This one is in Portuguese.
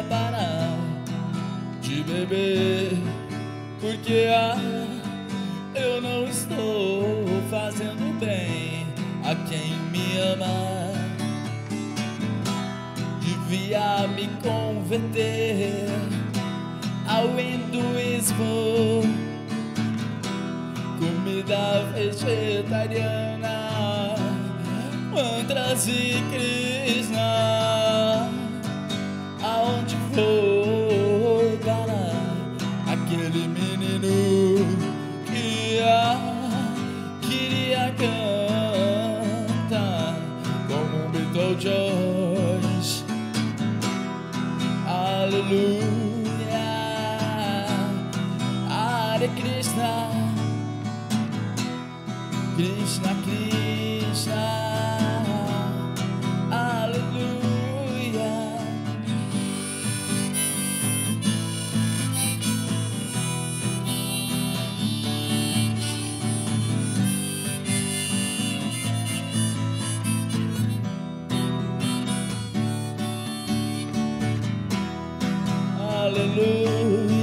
parar de beber, porque eu não estou fazendo bem a quem me ama. Devia me converter ao hinduísmo, comida vegetariana, mantras e Krishna. Aonde vou parar? Aquele menino que queria cantar como um Beetlejuice. Aleluia, Hare Krishna, Krishna Krishna, aleluia. Aleluia.